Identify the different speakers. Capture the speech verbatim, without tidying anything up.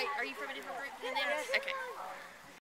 Speaker 1: are you from a different group than them? Okay.